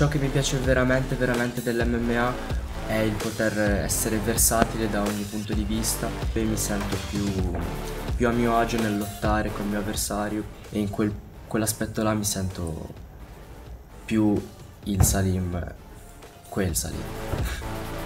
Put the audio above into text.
ciò che mi piace veramente dell'MMA è il poter essere versatile da ogni punto di vista e mi sento più a mio agio nel lottare col mio avversario e in quell'aspetto là mi sento più il Salim, quel Salim.